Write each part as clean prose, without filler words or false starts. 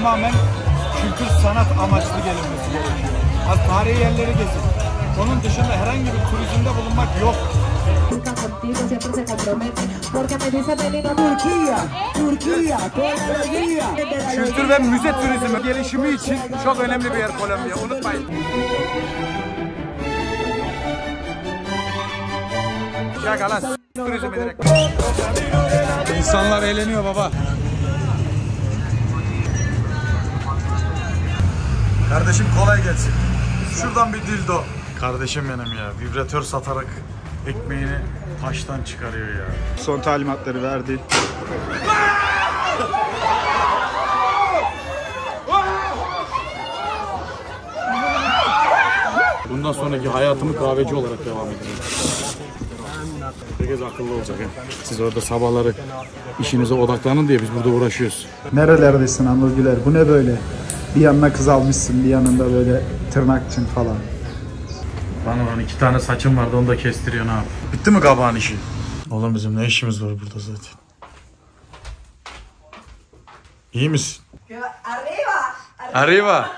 tamamen kültür sanat amaçlı gelinmesi gerekiyor. Tarihi yerleri gezin. Onun dışında herhangi bir turizmde bulunmak yok. Kültür ve müze turizmi gelişimi için çok önemli bir yer Kolombiya. Unutmayın. Şakalar turizmi direkt. İnsanlar eğleniyor baba. Kardeşim kolay gelsin. Şuradan bir dildo. Kardeşim benim ya. Vibratör satarak ekmeğini taştan çıkarıyor ya. Son talimatları verdi. Bundan sonraki hayatımı kahveci olarak devam edeceğim. Herkes akıllı olacak. Siz orada sabahları işinize odaklanın diye biz burada uğraşıyoruz. Nerelerdesin Anıl Güler? Bu ne böyle? Bir yanına kız almışsın, bir yanında böyle tırnak için falan. Bana 2 tane saçım vardı, onu da kestiriyor ne yap? Bitti mi kabağın işi? Oğlum bizim ne işimiz var burada zaten? İyi misin? Arriba.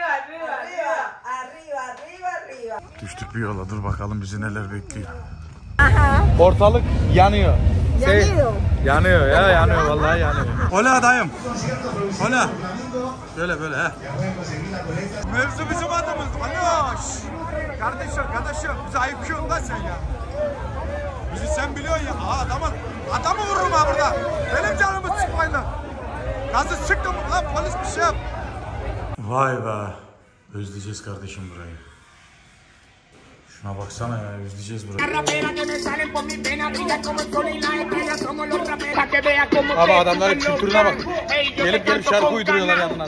Düştük bir yola, dur bakalım bizi neler bekliyor. Ortalık yanıyor. Yanıyor ya, yanıyor vallahi yanıyor. Hola dayım. Hola. Böyle he. Mevzu bizim adımız. Aloş. Kardeşim bizi ayıpıyorsun lan sen ya. Bizi sen biliyorsun ya. Adamı vururum ha burada. Benim canımı sıkmayın lan. Gazı sıktım lan, polis bir şey yap. Vay be. Özleyeceğiz kardeşim burayı. Şuna baksana ya, özleyeceğiz burayı. Abi adamların kültürüne bak. Gelip şarkı uyduruyorlar yanına.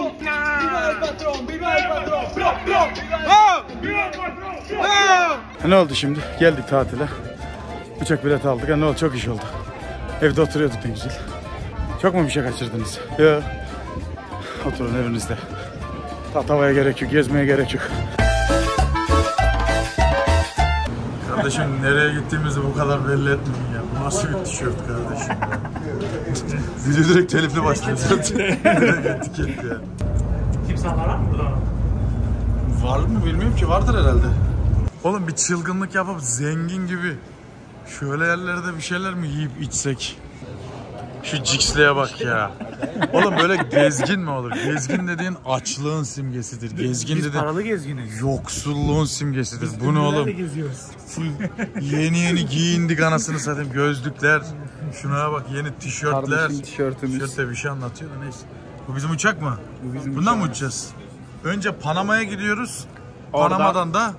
Ne oldu şimdi? Geldik tatile. Uçak bileti aldık. Ne oldu? Çok iş oldu. Evde oturuyorduk ne güzel. Çok mu bir şey kaçırdınız? Yok. Oturun evinizde. Tatavaya gerek yok, gezmeye gerek yok. Kardeşim nereye gittiğimizi bu kadar belli etmeyin ya. Bu nasıl bir tişört kardeşim ya. Video direkt telifli başlıyor zaten. Etiket ya. Kimse var mı burada? Var mı bilmiyorum ki, vardır herhalde. Oğlum bir çılgınlık yapıp zengin gibi şöyle yerlerde bir şeyler mi yiyip içsek? Şu ciksliğe bak ya. Oğlum böyle gezgin mi olur? Gezgin dediğin açlığın simgesidir. Gezgin dediğin paralı gezginiz. yoksulluğun simgesidir. Bu ne oğlum? Full yeni giyindik anasını satayım. Gözlükler. Şuna bak, yeni tişörtler. Kardeşim tişörtümüz. Tişörtte bir şey anlatıyor da neyse. Bu bizim uçak mı? Bundan mı uçacağız? Önce Panama'ya gidiyoruz. Panama'dan da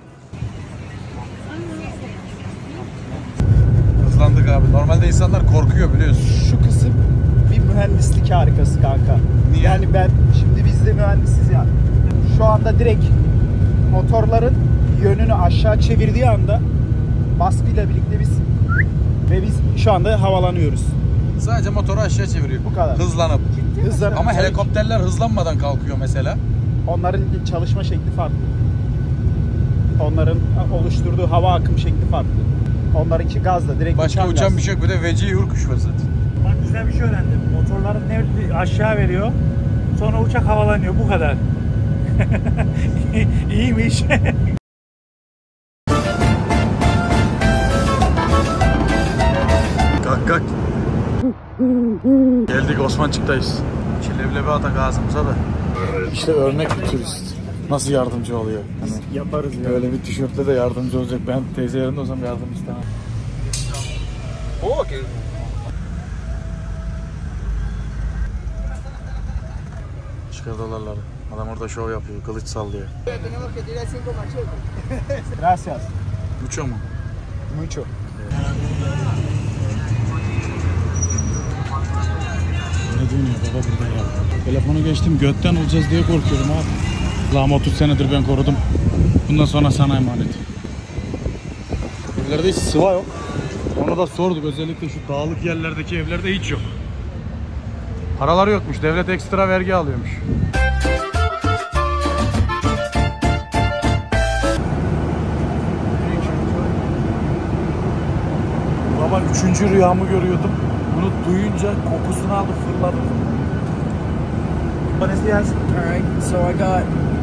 hızlandık abi. Normalde insanlar korkuyor biliyorsun. Şu kısım bir mühendislik harikası kanka. Niye? Yani şimdi biz de mühendisiz ya. Şu anda direkt motorların yönünü aşağı çevirdiği anda baskıyla birlikte biz şu anda havalanıyoruz. Sadece motoru aşağı çeviriyor. Bu kadar. Hızlanıp. Ama Tabii helikopterler hızlanmadan kalkıyor mesela. onların çalışma şekli farklı. Onların oluşturduğu hava akım şekli farklı. Onlarınki gazla direkt Başka uçan gaz. bir şey yok. Bir de veci uyurkuş var zaten. Bak güzel bir şey öğrendim. Motorların ne aşağı veriyor. Sonra uçak havalanıyor. Bu kadar. İyiymiş. Kalk. Geldik Osmançık'tayız. Çilevlebi atak ağzımıza da. İşte örnek bir turist. Nasıl yardımcı oluyor? Hani Yaparız ya. öyle bir tişörtle de yardımcı olacak. Ben teyze yerinde olsam yardım istemem. Okey. Çıkar dolarları. Adam orada şov yapıyor. Kılıç sallıyor. Gracias. Mucho mu? Mucho. Ne dönüyor baba burada ya? Telefonu geçtim, götten olacağız diye korkuyorum abi. Allah'ım 30 senedir ben korudum. Bundan sonra sana emanet. Evlerde hiç sıva yok. Ona da sorduk, özellikle şu dağlık yerlerdeki evlerde hiç yok. Paraları yokmuş, devlet ekstra vergi alıyormuş. Baba 3. rüyamı görüyordum. Bunu duyunca kokusunu aldı, fırladım. Buenos dias. Alright, so I got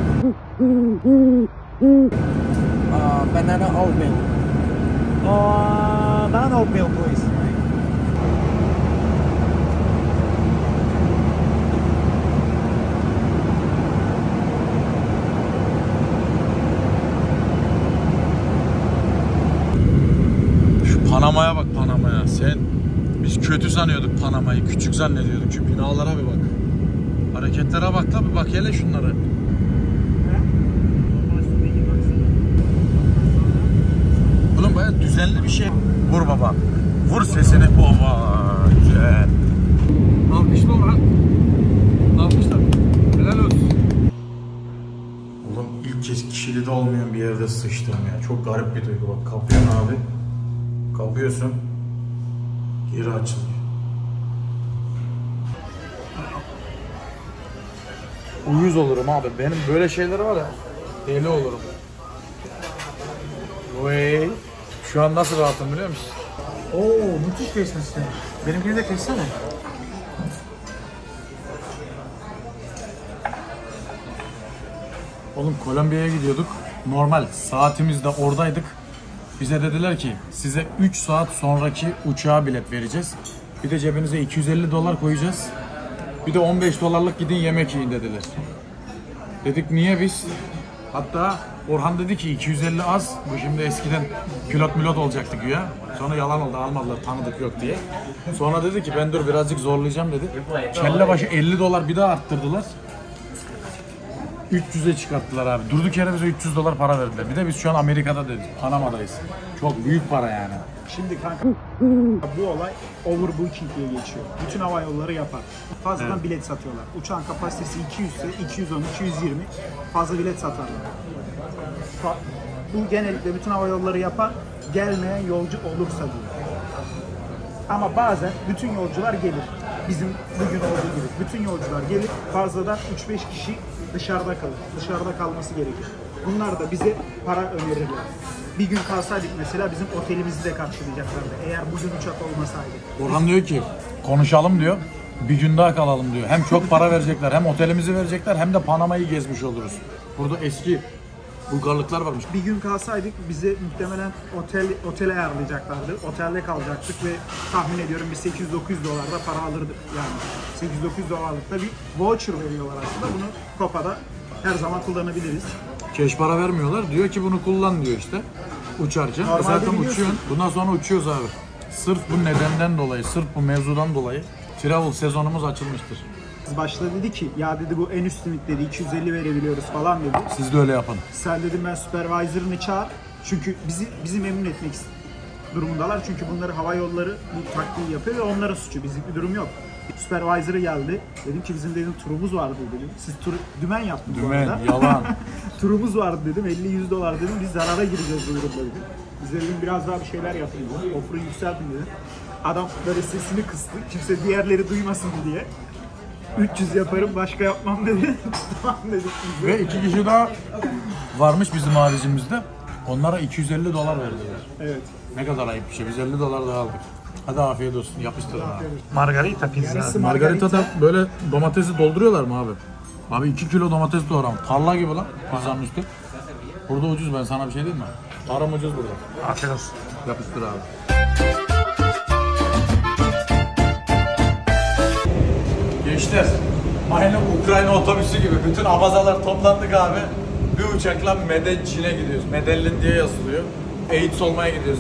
banana oat milk. Banana oat milk, please. Şu Panama'ya bak, Panama'ya. Biz kötü sanıyorduk Panama'yı. Küçük zannediyorduk. Şu binalara bir bak. Hareketlere bak da bir bak hele şunları. Oğlum bayağı düzenli bir şey. Vur baba. Vur sesini. Baba. Güzel. Alkışla lan. Alkışla. Helal olsun. Oğlum ilk kez kişili de olmayan bir yerde sıçtım ya. Çok garip bir duygu. Bak kapıyorsun abi. Kapıyorsun. Geri açılıyor. Uyuz olurum abi. Benim böyle şeyler var ya. Deli olurum. Vay. Şu an nasıl rahatım biliyor musun? Oo, müthiş kesmişsin. Benimkini de kessene. Oğlum Kolombiya'ya gidiyorduk. Normal saatimizde oradaydık. Bize dediler ki size 3 saat sonraki uçağa bilet vereceğiz. Bir de cebinize $250 koyacağız. Bir de $15 gidin yemek yiyin dediler. Dedik niye biz? Hatta Orhan dedi ki 250 az. Bu şimdi eskiden pilot olacaktı güya. Sonra yalan oldu, almadılar, tanıdık yok diye. Sonra dedi ki ben dur birazcık zorlayacağım dedi. Kelle başı $50 bir daha arttırdılar. 300'e çıkarttılar abi. Durduk yere bize $300 para verdiler. Bir de biz şu an Amerika'da dedik. Panama'dayız. Çok büyük para yani. Şimdi kanka bu olay overbooking diye geçiyor. Bütün hava yolları yapar. Fazladan bilet satıyorlar. Uçağın kapasitesi 200 ise 210, 220 fazla bilet satarlar. Bu genellikle bütün hava yolları yapar. Gelmeyen yolcu olursa diyor. Ama bazen bütün yolcular gelir. Bizim bugün olduğu gibi. Bütün yolcular gelir. Fazladan 3-5 kişi dışarıda kalır. Dışarıda kalması gerekir. Bunlar da bize para önerirler. Bir gün kalsaydık mesela bizim otelimizi de karşılayacaklardı. Eğer bugün uçak olmasaydı. Orhan diyor ki konuşalım diyor. Bir gün daha kalalım diyor. Hem çok para verecekler, hem otelimizi verecekler, hem de Panama'yı gezmiş oluruz. Burada eski Bulgarlıklar varmış. Bir gün kalsaydık bize muhtemelen otele ayarlayacaklardı. Otelde kalacaktık ve tahmin ediyorum bir $800-900 da para alırdık. Yani $800-900'lıkta bir voucher veriyorlar aslında. Bunu Kopa'da her zaman kullanabiliriz. Keş para vermiyorlar. Diyor ki bunu kullan diyor işte. Uçarken. Zaten uçuyorsun. Bundan sonra uçuyoruz abi. Sırf bu nedenden dolayı, sırf bu mevzudan dolayı travel sezonumuz açılmıştır. Başta dedi ki ya dedi bu en üst limit dedi 250 verebiliyoruz falan dedi. Siz de öyle yapın. Sen dedim ben supervisor'ını çağır. Çünkü bizi memnun etmek durumundalar. Çünkü bunları hava yolları bu taktiği yapıyor ve onların suçu. Bizlik bir durum yok. Supervisor'ı geldi. Dedim ki bizim dedim turumuz vardı dedim. Siz dümen yaptınız bu arada. Yalan. Turumuz vardı dedim. $50-100 dedim. Biz zarara gireceğiz bu durumda dedim. Biz dedim biraz daha bir şeyler yapın dedim. Offer'ı yükseltin dedim. Adam böyle sesini kıstı. Kimse diğerleri duymasın diye. 300 yaparım başka yapmam dedi. Tamam dedik biz de. Ve 2 kişi daha varmış bizim haricimizde. Onlara $250 verdiler. Evet. Ne kadar ayıp bir şey. Biz $50 daha aldık. Hadi afiyet olsun. Yapıştırın abi. Margarita pizza. Margarita'da böyle domatesi dolduruyorlar mı abi? Abi 2 kilo domates doğram. Tarla gibi lan pizzanın üstü. Burada ucuz, ben sana bir şey diyeyim mi? Tarım ucuz burada. Afiyet olsun. Yapıştır abi. Gençler, aynı Ukrayna otobüsü gibi bütün abazalar toplandık abi. Bir uçakla Medellin'e gidiyoruz. Medellin diye yazılıyor. AIDS olmaya gidiyoruz.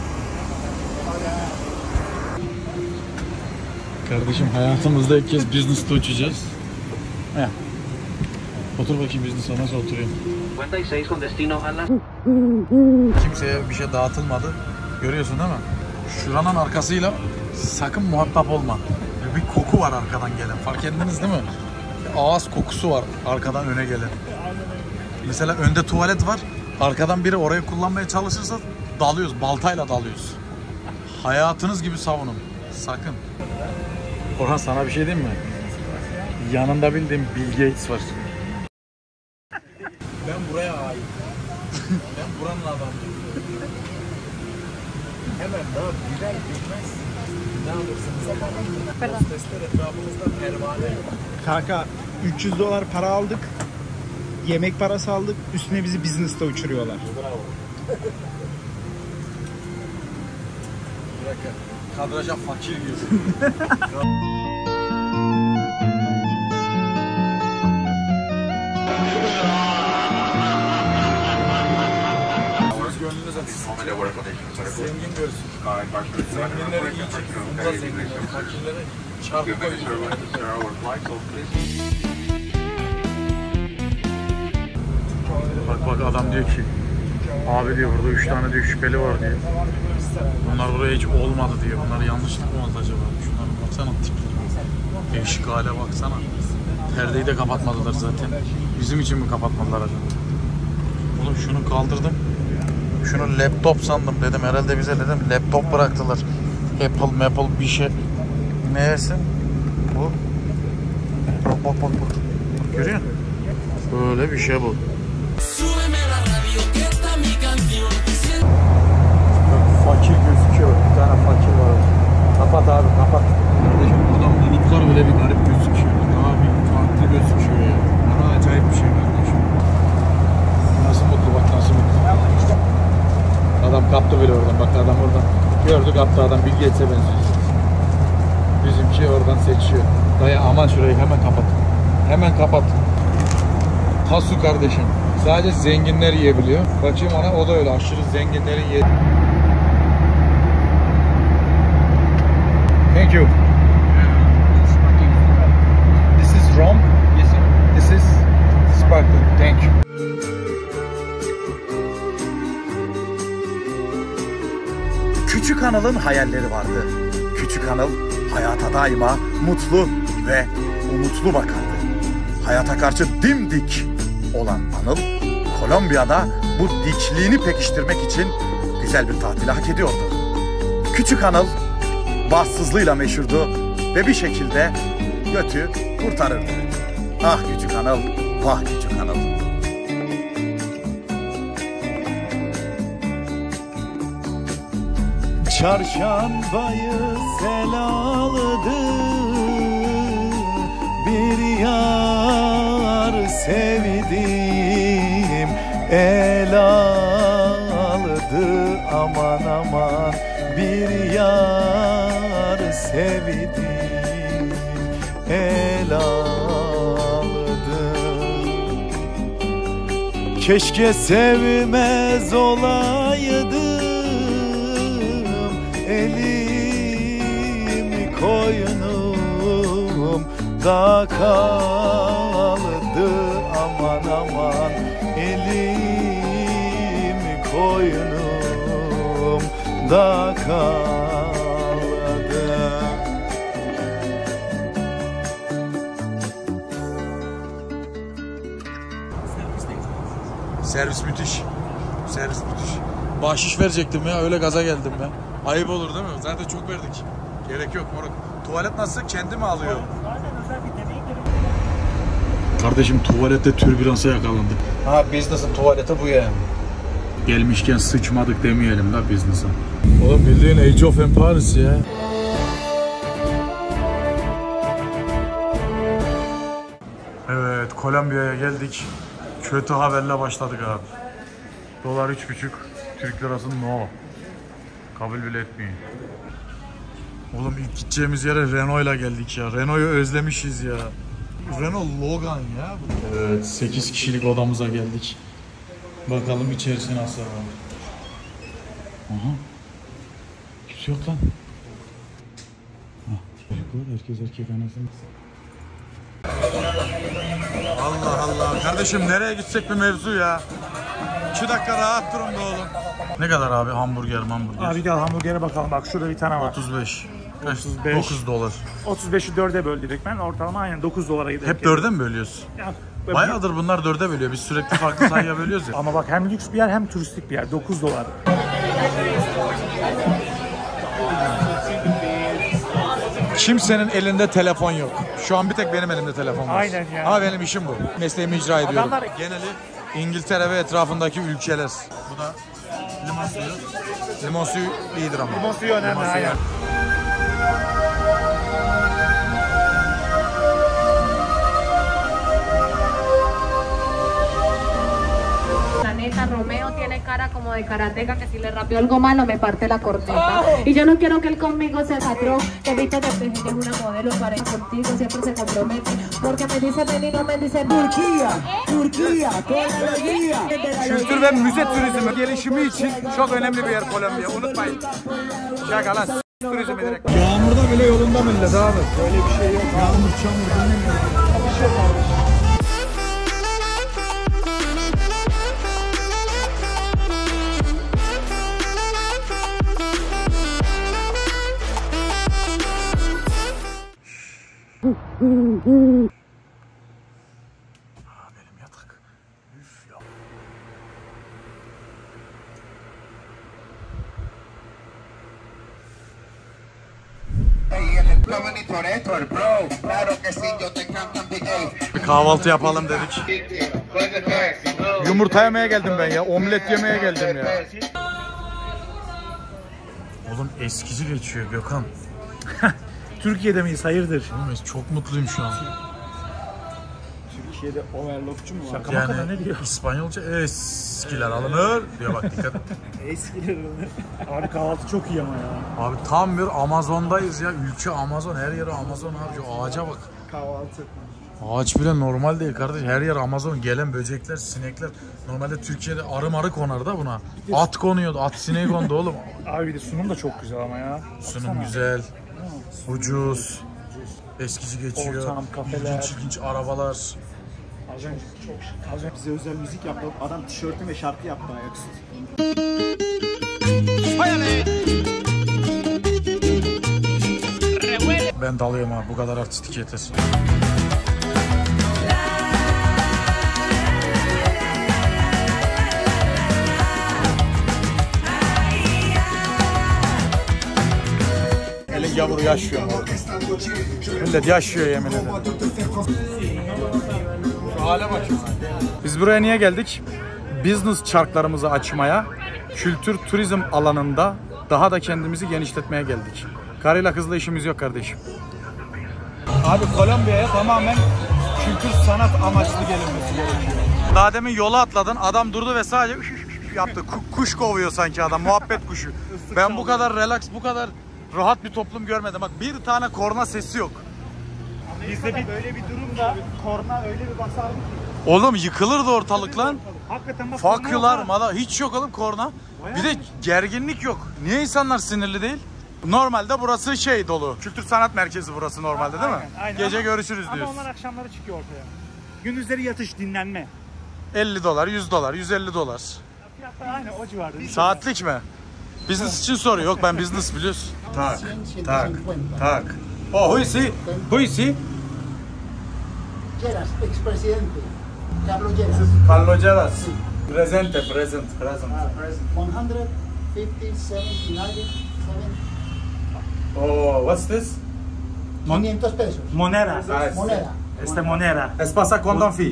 Kardeşim hayatımızda ilk kez business'ta uçacağız. Heh. Otur bakayım business'a nasıl oturuyorum. 56 con destino a la... Kimseye bir şey dağıtılmadı. Görüyorsun değil mi? Şuranın arkasıyla sakın muhatap olma. Bir koku var arkadan gelen. Fark ettiniz değil mi? Bir ağız kokusu var arkadan öne gelen. Mesela önde tuvalet var. Arkadan biri orayı kullanmaya çalışırsa dalıyoruz. Baltayla dalıyoruz. Hayatınız gibi savunun. Sakın. Orhan sana bir şey diyeyim mi? Yanında bildiğim Bill Gates var. Ben buraya ait. Ben buranın adamıyım. Hemen daha güzel bilmez. Ne alırsınız ama hostesler etrafımızda pervane yok. Kanka $300 para aldık. Yemek parası aldık. Üstüne bizi business'ta uçuruyorlar. Kadraja fakir gibi. Gönlünüz açsın. Zengin görsün. Zenginleri yiyecek. Bunda zenginleri, fakirlere çarpı koyuyor. Bak adam diyor ki, abi diyor burada 3 tane diyor şüpheli var diyor. Bunlar buraya hiç olmadı diyor. Bunlar yanlışlık mı oldu acaba? Şunlara baksana tipleri. Değişik hale baksana. Perdeyi de kapatmadılar zaten. Bizim için mi kapatmadılar acaba? Oğlum şunu kaldırdım. Şunu laptop sandım dedim. Herhalde bize dedim laptop bıraktılar. Apple bir şey. Neyse bu. Bak. Görüyor musun? Böyle bir şey bu. Fakir gözüküyor. Bir tane fakir var. Kapat abi kapat. Kardeşim buradan bulutlar bile bir garip gözüküyor. Daha bir farklı gözüküyor ya. Bana acayip bir şey kardeşim. Nasıl mutlu bak nasıl mutlu. Adam kaptı bile oradan. Bak adam oradan. Gördü kaptı adam. Bill Gates'e benziyor. Bizimki oradan seçiyor. Dayı aman şurayı hemen kapat. Hemen kapat. Tasu kardeşim. Sadece zenginler yiyebiliyor. Bakayım ona o da öyle aşırı zenginlerin yedi. Thank you. This is rum. Yes sir. This is sparkling. Thank you. Küçük Anıl'ın hayalleri vardı. Küçük Anıl hayata daima mutlu ve umutlu bakardı. Hayata karşı dimdik olan Anıl, Kolombiya'da bu dikliğini pekiştirmek için güzel bir tatili hak ediyordu. Küçük Anıl bahtsızlığıyla meşhurdu ve bir şekilde götü kurtarırdı. Ah küçük Anıl, vah küçük Anıl. Çarşambayı sel aldı, bir yar sevdim el aldı, aman aman bir yar sevdim el aldı. Keşke sevmez olaydım, elim koynumda kaldı, aman aman elim koynumda kaldı. Servis müthiş. Servis müthiş. Bahşiş verecektim ya, öyle gaza geldim ben. Ayıp olur değil mi? Zaten çok verdik. Gerek yok moruk. Tuvalet nasıl? Kendi mi alıyor? Kardeşim tuvalette türbülansa yakalandı. Ha business'ın tuvaleti bu yani. Gelmişken sıçmadık demeyelim la business'a. Oğlum bildiğin Age of Empires ya. Evet, Kolombiya'ya geldik. Kötü haberle başladık abi. Dolar 3,5, Türk lirası no. Kabul bile etmiyor. Oğlum ilk gideceğimiz yere Renault'la geldik ya. Renault'u özlemişiz ya. Renault Logan ya. Evet, 8 kişilik odamıza geldik. Bakalım içerisi nasıl var. Aha. Kimse yok lan. Herkes erkek anasını. Allah Allah. Kardeşim nereye gitsek bir mevzu ya. 2 dakika rahat durun be oğlum. Ne kadar abi hamburger? Abi gel hamburgere bakalım. Bak şurada bir tane var. 35. Kaç? 35. 9 dolar. 35'i 4'e böl direkt ben. Ortalama aynen 9 dolara gidiyor. Hep 4'e mi bölüyorsun? Ya, Bayağıdır bunlar 4'e bölüyor. Biz sürekli farklı sayıya bölüyoruz ya. ama bak hem lüks bir yer hem turistik bir yer. 9 dolar. Kimsenin elinde telefon yok. Şu an bir tek benim elimde telefon var. Aynen ya. Ama benim işim bu. Mesleğimi icra ediyorum. Adamlar... Geneli İngiltere ve etrafındaki ülkeler. Bu da limon suyu. Limon suyu iyidir ama. Limon suyu önemli. Aynen. Alfa Romeo tiene cara como de karateca que si le rapeo algo malo me parte la corneta. Y yo no quiero que él conmigo se patrón, que viste que es una modelo para ir contigo, siempre se compromete. Porque me dice ven y no me dice Türkiye, Türkiye, Türkiye. Kültür ve müze turizmi gelişimi için çok önemli bir yer Kolombiya. Unutmayın. Şakalar. Turizmi direkt. Yağmurda bile yolunda millet abi. Böyle bir şey yok. Yağmur, çamur, dinlemiyorum. Bir şey kardeşim. Benim yatak. Üf ya. Bir kahvaltı yapalım dedik. Yumurta yemeye geldim ben ya. Omlet yemeye geldim ya. Oğlum eskici geçiyor Gökhan. Türkiye'de miyiz? Hayırdır? Oğlum çok mutluyum şu an. Türkiye'de overlockçu mu var? Şaka maka da ne diyor? İspanyolca eskiler alınır diyor bak dikkat et. Eskiler olur. Abi kahvaltı çok iyi ama ya. Abi tam bir Amazon'dayız ya. Ülke Amazon, her yere Amazon abi. Şu ağaca bak. Kahvaltı. Ağaç bile normal değil kardeş. Her yer Amazon. Gelen böcekler, sinekler. Normalde Türkiye'de arı konar da buna. At konuyordu. At sineği kondu oğlum. Abi bir de sunum da çok güzel ama ya. Sunum güzel. Ucuz. Eskici geçiyor. Ortam, kafeler. İlginç arabalar. Az önce çok şık. Az önce bize özel müzik yaptı. Adam tişörtü ve şarkı yaptı ayaküstü. Ben dalıyorum abi. Bu kadar artistik yeter. Elin yavru yaşıyor. Millet yaşıyor yemin ederim. Şu hale bak. Biz buraya niye geldik? Business çarklarımızı açmaya, kültür turizm alanında daha da kendimizi genişletmeye geldik. Karıyla kızla işimiz yok kardeşim. Abi Kolombiya'ya tamamen kültür sanat amaçlı gelinmesi gerekiyor. Daha demin yola atladın, adam durdu ve sadece yaptı. Kuş kovuyor sanki adam, muhabbet kuşu. Ben bu kadar relax, bu kadar rahat bir toplum görmedim. Bak bir tane korna sesi yok. Bizde böyle bir durumda korna öyle bir basardı ki. Oğlum yıkılırdı ortalık lan. Hakikaten bak. Fakılar, mala hiç yok oğlum korna. Bir de gerginlik yok. Niye insanlar sinirli değil? Normalde burası şey dolu. Kültür sanat merkezi burası normalde değil mi? Aynen. Gece Ama- görüşürüz Ama diyoruz. onlar akşamları çıkıyor ortaya. Gündüzleri yatış, dinlenme. $50, $100, $150. Fiyatlar aynı o civarda. Saatlik mi? Business için soruyor. Yok ben business biliyorsun. Tak, tak, tak. Oh, who is he? Who is he? Lleras, expresidente. Carlos Lleras. Carlos Lleras. Presente. 150, 70, 90, 90. Oh, what's this? 500 pesos. Monera. Moneda. Este Monera. Es pasa condom fee.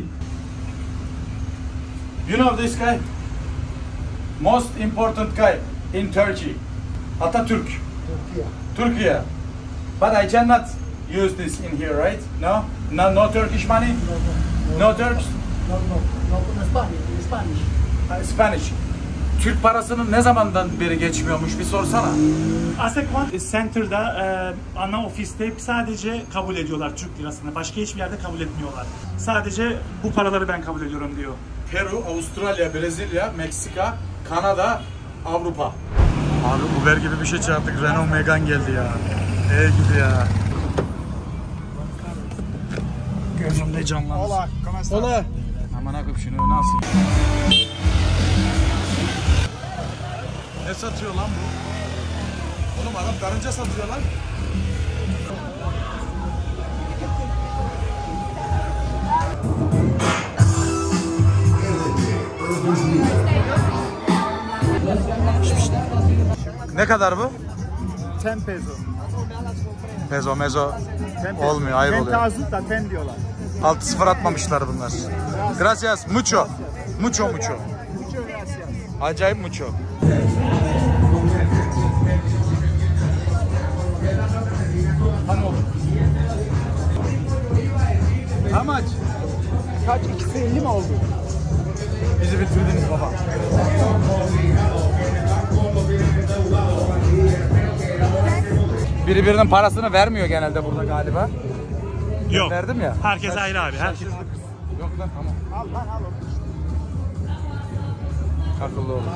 You know this guy? Most important guy in Turkey. Atatürk. Turquía. Turkey. But I cannot use this in here, right? No? No Turkish money? No Turks? No Spanish. Spanish. Spanish. Türk parasının ne zamandan beri geçmiyormuş bir sorsana. Asekvan Center'da ana ofiste sadece kabul ediyorlar Türk lirasını. Başka hiçbir yerde kabul etmiyorlar. Sadece bu paraları ben kabul ediyorum diyor. Peru, Avustralya, Brezilya, Meksika, Kanada, Avrupa. Abi Uber gibi bir şey çağırdık. Renault Megane geldi ya. Gidi ya. Gözümde canlandı. Hola, ¿cómo estás? Hola. Aman akıp şunu nasıl? Ne satıyor lan bu? Oğlum adam karınca satıyor lan. Ne kadar bu? 10 peso. Pezo mezo 10 peso. olmuyor, ayıp 10 oluyor. tazı da 10 diyorlar. 6-0 atmamışlar bunlar. Gracias, mucho. Mucho. Mucho gracias. Acayip mucho. How much? Kaç? 250 mi oldu? Bizi bitirdiniz baba. birbirinin parasını vermiyor genelde burada galiba. Yok. Verdim ya. Herkes ayrı abi. Herkes. Yok lan tamam. Al lan al onu. Akıllı olun.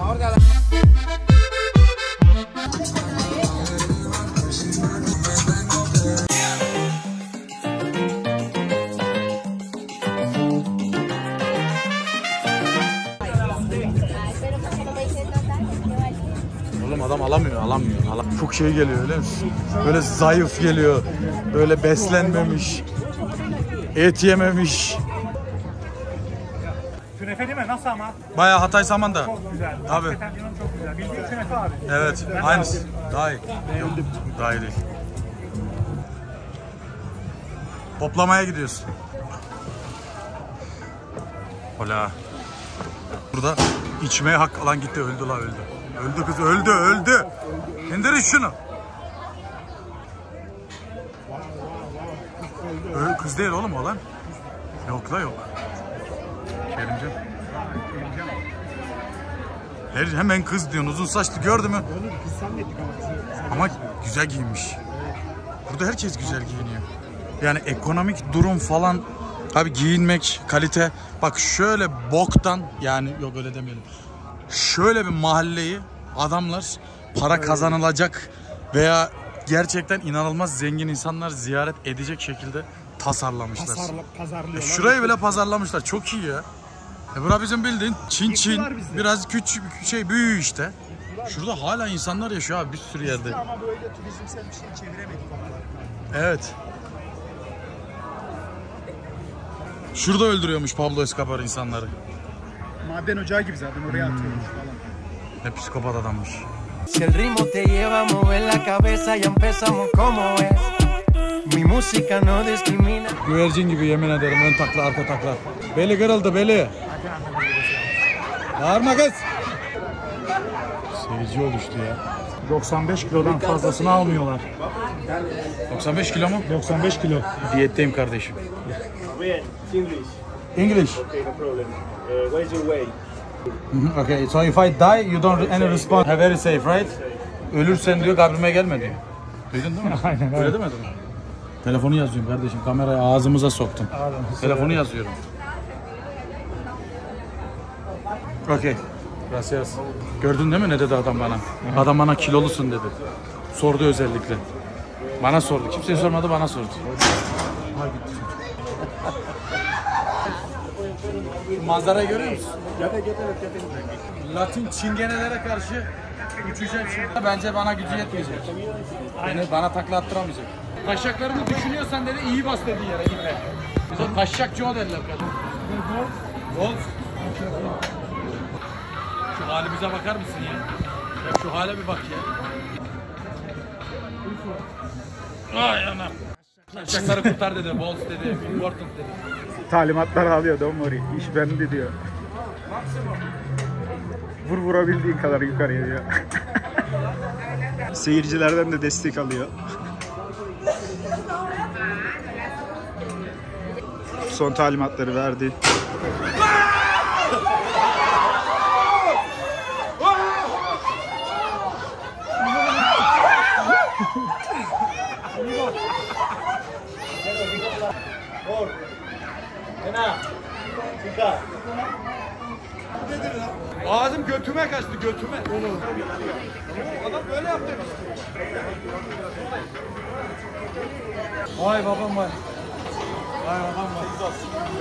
Oğlum adam alamıyor. Çok şey geliyor öyle mi? Böyle zayıf geliyor. Böyle beslenmemiş. Et yememiş. Künefe değil mi? Nasıl ama? Bayağı Hatay Samandağ. Çok güzel. Abi. Hakikaten inanın çok güzel. Bildiğin künefe abi. Evet, aynısı. Daha iyi. Yok, daha iyi değil. Toplamaya gidiyoruz. Hola. Burada içmeye hak alan gitti, öldü la öldü. Öldü kız, öldü. İndirin şunu. Kız değil oğlum o lan. Yok la yok. Kerimcan. Hemen kız diyorsun, uzun saçlı gördü mü? Ama güzel giyinmiş. Burada herkes güzel giyiniyor. Yani ekonomik durum falan, abi giyinmek, kalite. Bak şöyle boktan, yani yok öyle demeyelim. Şöyle bir mahalleyi adamlar para kazanılacak veya gerçekten inanılmaz zengin insanlar ziyaret edecek şekilde tasarlamışlar. Pazarlıyorlar. Şurayı bile pazarlamışlar. Çok iyi ya. Bura bizim bildiğin Çin biraz küçük şey büyüğü işte. Şurada hala insanlar yaşıyor abi bir sürü yerde. Ama böyle turizmsel bir şey çeviremedik. Evet. Şurada öldürüyormuş Pablo Escobar insanları. Maden ocağı gibi zaten oraya atıyormuş falan. Ne psikopat adammış. Si el ritmo te lleva a mover la cabeza ya empezamos como es. Mi música no discrimina. Güvercin gibi yemin ederim, ön takla arka takla. Beli kırıldı beli. Bağırma kız. Seyirci oluştu ya. 95 kilodan fazlasını almıyorlar. 95 kilo mu? 95 kilo. Diyetteyim kardeşim. English. English. Okay, no problem. What is your weight? Okay, so if I die, you don't any respond. Very safe, right? Ölürsen diyor, kabrime gelme diyor. Duydun değil mi? Aynen, öyle demedin mi? Telefonu yazıyorum kardeşim. Kamerayı ağzımıza soktum. Telefonu yazıyorum. Okay. Gracias. Gördün değil mi ne dedi adam bana? Adam bana kilolusun dedi. Sordu özellikle. Bana sordu. Kimseye sormadı, bana sordu. Şu manzarayı görüyor musun? Latin çingenelere karşı uçacak şimdi. Bence bana gücü yetmeyecek. Bana takla attıramayacak. Taşaklarını düşünüyorsan dedi, iyi bas dedi yere gitme. Bize taşak Joe derler kadın. Wolf. Şu halimize bakar mısın ya? Ya şu hale bir bak ya. Ay anam. Taşakları kurtar dedi, Wolf dedi, important dedi. Talimatlar alıyor, don't worry. İş bende diyor. Vurabildiğin kadar yukarıya diyor. Seyircilerden de destek alıyor. Son talimatları verdi. Ağzım götüme kaçtı, götüme. Adam böyle yaptı. Vay babam vay. Vay babam vay.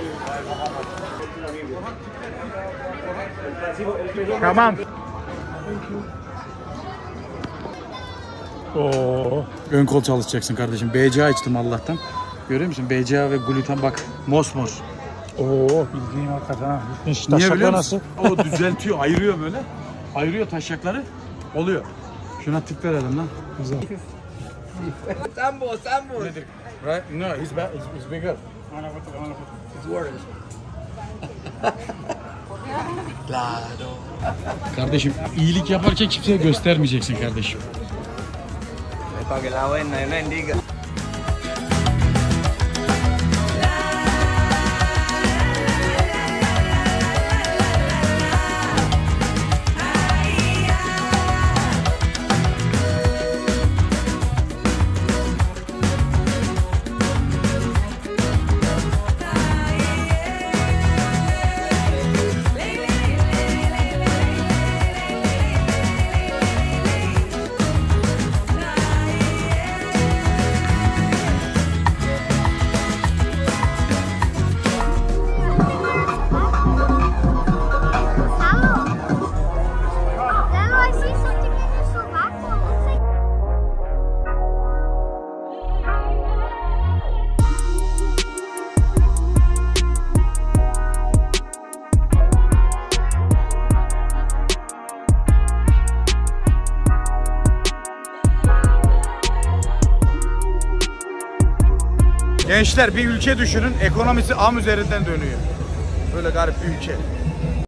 Tamam. Oo. Ön kol çalışacaksın kardeşim. BCA içtim Allah'tan. Görüyor musun? BCA ve gluten bak mosmor. Oo, bildiğin hakikaten ha. Niye biliyor musun? O düzeltiyor, ayırıyor böyle. Ayırıyor taşakları. Oluyor. Şuna tip verelim lan. Güzel. Sambo. Nedir? Right? No, he's bigger. It's worse. Kardeşim iyilik yaparken kimseye göstermeyeceksin kardeşim. Para que la buena no indica. Gençler bir ülke düşünün, ekonomisi am üzerinden dönüyor. Böyle garip bir ülke.